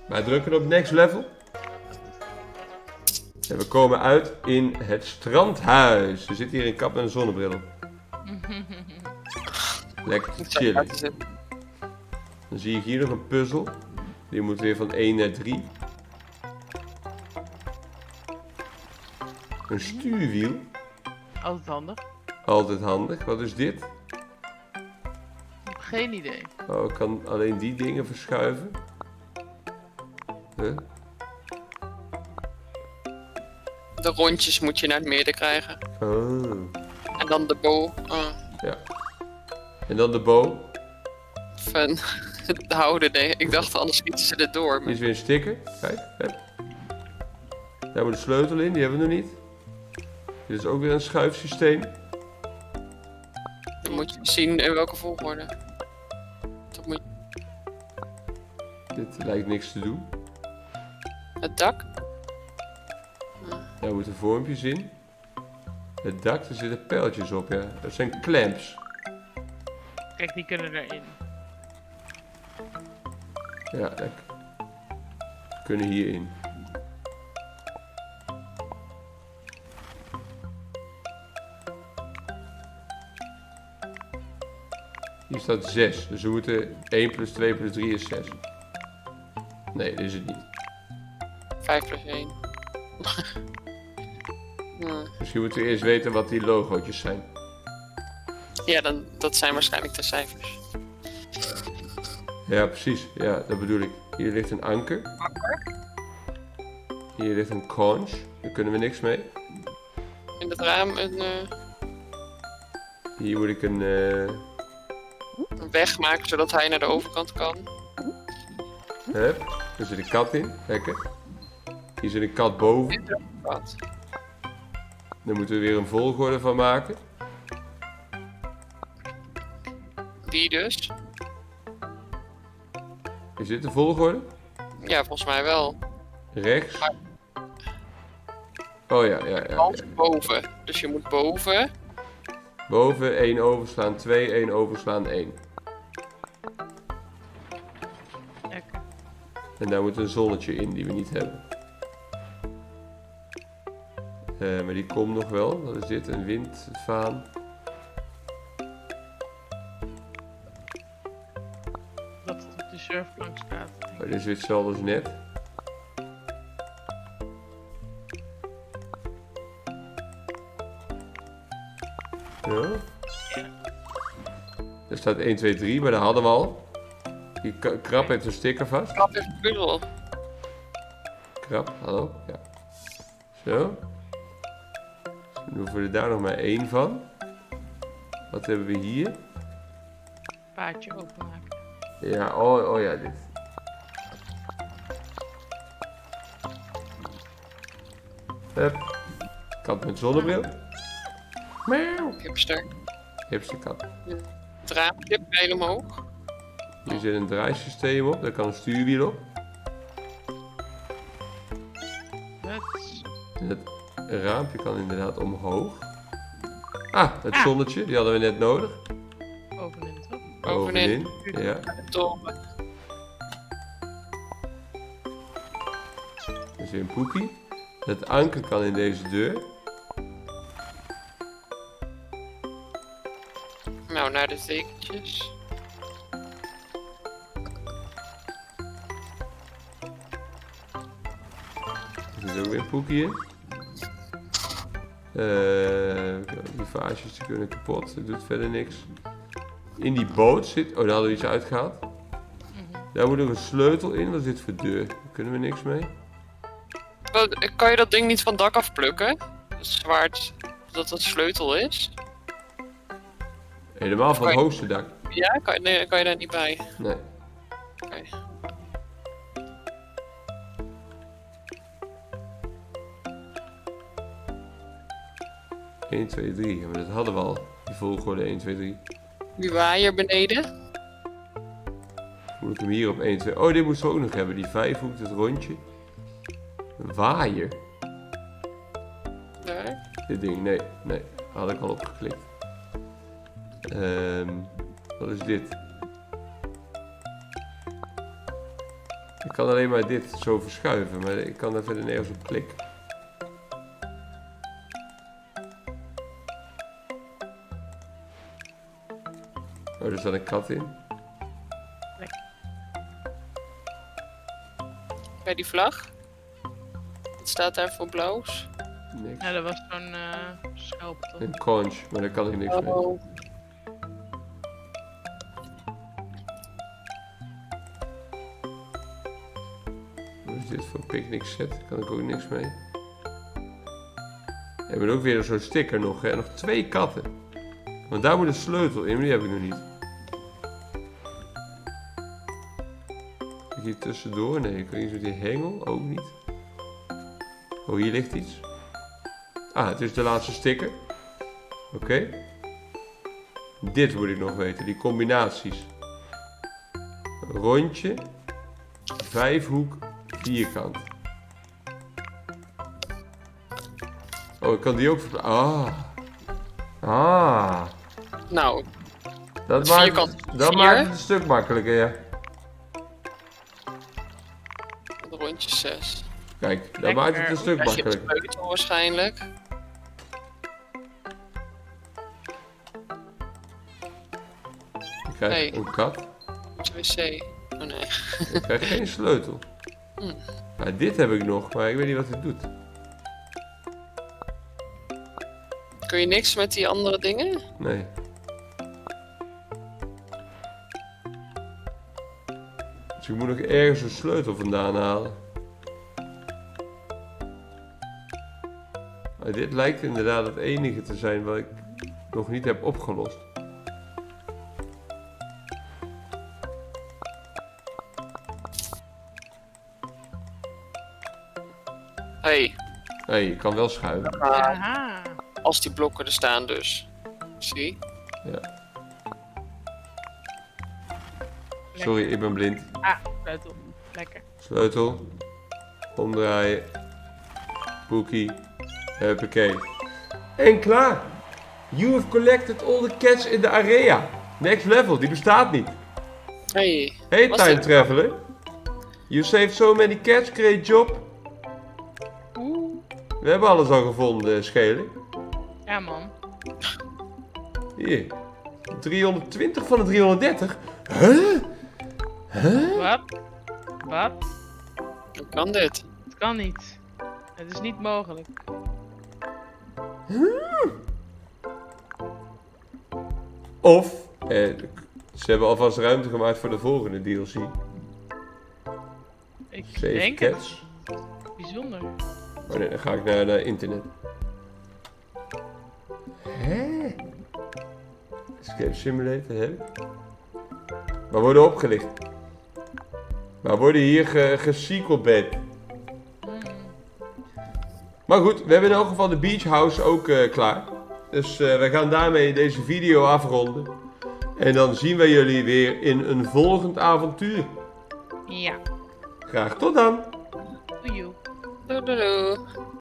Wij drukken op next level. En we komen uit in het strandhuis. Er zit hier een kap met een zonnebril op. Lekker chillen. Dan zie ik hier nog een puzzel. Die moet weer van 1 naar 3. Een stuurwiel. Altijd handig. Altijd handig. Wat is dit? Ik heb geen idee. Oh, ik kan alleen die dingen verschuiven. Huh? De rondjes moet je naar het midden krijgen. Oh. En dan de bow. Ja. En dan de bow. Van het houden. Nee. Ik dacht anders schieten ze er door. Hier is weer een sticker. Kijk. Hup. Daar moet de sleutel in. Die hebben we nog niet. Dit is ook weer een schuifsysteem. Dan moet je zien in welke volgorde. Dat moet Dit lijkt niks te doen. het dak. Daar moeten vormpjes in. Het dak, er zitten pijltjes op, ja. Dat zijn clamps. Kijk, die kunnen erin. Ja, dat kunnen hierin. Hier staat 6, dus we moeten 1 plus 2 plus 3 is 6. Nee, dat is het niet. 5 plus 1. Misschien moeten we eerst weten wat die logootjes zijn. Ja, dat zijn waarschijnlijk de cijfers. Ja, precies. Ja, dat bedoel ik. Hier ligt een anker. Hier ligt een conch. Daar kunnen we niks mee. In het raam een Hier moet ik een... weg maken zodat hij naar de overkant kan. Hup. Daar zit een kat in. Lekker. Hier zit een kat boven. Wat? Daar moeten we weer een volgorde van maken. Die dus? Is dit de volgorde? Ja, volgens mij wel. Rechts. Oh ja, ja, ja. Als boven. Dus je moet boven. Boven 1 overslaan 2, 1 overslaan 1. Lekker. En daar moet een zonnetje in die we niet hebben. Maar die komt nog wel. Wat is dit? Een windvaan. Dat het op de surfplank staat. Oh, dit is weer hetzelfde als net. Ja. Er staat 1, 2, 3, maar dat hadden we al. Die krab heeft een sticker vast. Klap even puzzel. Krab, hallo. Ja. Zo. Dan hoeven we er daar nog maar 1 van. Wat hebben we hier? Paadje openmaken. Ja, oh ja, dit. Hup. Kat met zonnebril. Meow. Hipster. Hipsterkat. Het raampje, pijl omhoog. Hier zit een draaisysteem op, daar kan een stuurwiel op. Huts. En het raampje kan inderdaad omhoog. Ah, het zonnetje, die hadden we net nodig. Bovenin toch? Bovenin. Ja. Toren. Er is weer een poekie. Het anker kan in deze deur. Nou, naar de tekentjes. Er zit ook weer een poekie in. Die vaasjes die kunnen kapot, dat doet verder niks. In die boot zit... Oh, daar hadden we iets uitgehaald. Daar moet nog een sleutel in, wat is dit voor deur? Daar kunnen we niks mee. Kan je dat ding niet van het dak afplukken? Het zwaard dat het sleutel is? Helemaal van het hoogste dak. Ja, nee, kan je daar niet bij? Nee. Oké. 1, 2, 3. Ja, maar dat hadden we al. Die volgorde 1, 2, 3. Die waaier beneden. Moet ik hem hier op 1, 2... Oh, dit moesten we ook nog hebben. Die vijfhoek, het rondje. Een waaier. Daar. Dit ding, nee. Nee, had ik al opgeklikt. Wat is dit? Ik kan alleen maar dit zo verschuiven, maar ik kan er verder nergens op klikken. Oh, er staat een kat in. Bij die vlag. Wat staat daar voor blauws? Niks. Ja, dat was zo'n schelp toch? Een conch, maar daar kan ik niks mee. Oh. Wat is dit voor picnic set? Daar kan ik ook niks mee. We hebben ook weer zo'n sticker nog, hè? Nog 2 katten. Want daar moet een sleutel in, maar die heb ik nog niet. Kijk hier tussendoor? Nee, ik weet niet met die hengel. Ook niet. Oh, hier ligt iets. Ah, het is de laatste sticker. Oké. Dit moet ik nog weten, die combinaties. Rondje, 5-hoek, vierkant. Oh, ik kan die ook verplaatsen. Ah. Nou, Dat vierkant dat 4. maakt het een stuk makkelijker, ja. een rondje 6. Kijk, dat Lekker. maakt het een stuk Krijg je een makkelijker. sleutel waarschijnlijk. Ik krijg Nee. een kat. wc. Oh nee. Ik krijg geen sleutel. Maar dit heb ik nog, maar ik weet niet wat het doet. Kun je niks met die andere dingen? Nee. Dus ik moet nog ergens een sleutel vandaan halen. Maar dit lijkt inderdaad het enige te zijn wat ik nog niet heb opgelost. Hey, Nee, je kan wel schuiven. Aha. als die blokken er staan dus. Zie? Sorry, ik ben blind. Ah, sleutel. Lekker. Sleutel. Omdraaien. Boekie. Huppakee. En klaar. You have collected all the cats in the area. Next level, die bestaat niet. Hey, Hey Was time dit? traveler. You saved so many cats, great job. Oeh. We hebben alles al gevonden, Schelen. Ja, man. Hier. 320 van de 330. Huh? Wat? Wat? hoe kan dit? Het kan niet. Het is niet mogelijk. Of, ze hebben alvast ruimte gemaakt voor de volgende DLC. Ik 7 denk cats. het. Bijzonder. Oh nee, dan ga ik naar internet. Hè? Escape Simulator heb ik. We worden opgelicht. We worden hier gesequelbed. Maar goed, we hebben in elk geval de Beach House ook klaar. Dus we gaan daarmee deze video afronden. En dan zien wij jullie weer in een volgend avontuur. Ja. Graag tot dan! Doei. Doei doei doei.